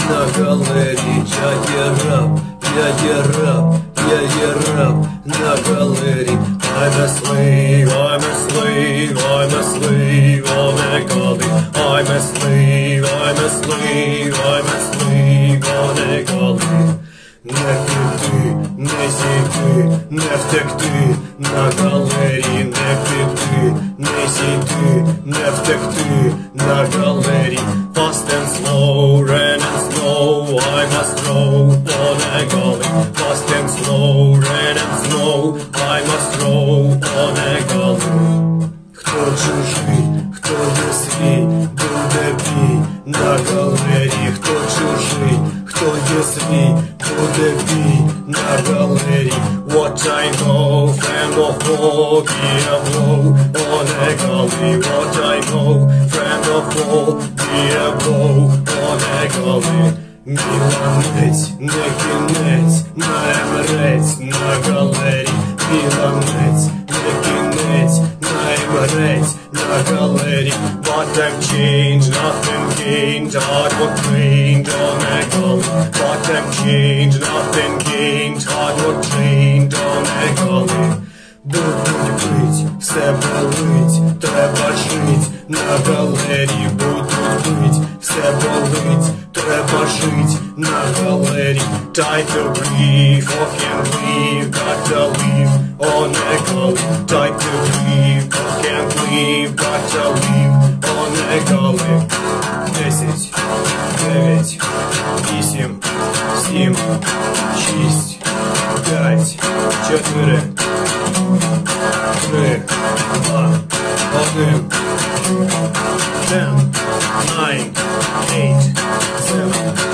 на галері. Я є раб, я є раб, я є раб на галері. I'm a slave, I'm a slave, I'm a slave on a galley. I'm a slave, I'm a slave, I'm a slave on a galley. Не піти, не зійти, не втекти на галері. Не піти, не зійти, не втекти на галері. Fast and slow, rain and snow, I must row on a galley. Fast and slow, rain and snow, I must row on a galley. Хто чужий, хто є свій, буде бій на галері. Хто чужий, хто є свій, буде бій на галері. What I know, friend of all, be a blow on a galley. What I know, friend of all, be a blow on a galley. Міланець, не кінець, на емерець, на галері. Міланець, не кінець, на емерець, на галері. But I'm changed, nothing gained, hard work trained on a galley. But I'm changed, nothing gained, hard work trained on a galley. Будуть бить, все болить, треба жить на галері. Будуть бить, все болить, треба жить на галері. Try to breathe, or can't leave, gotta leave on a galley. Try to breathe, or can't leave, gotta leave on a galley. 10, 9, 8, 7, 6, 5, 4, 3, 2, 1. 10, 9, 8, 7,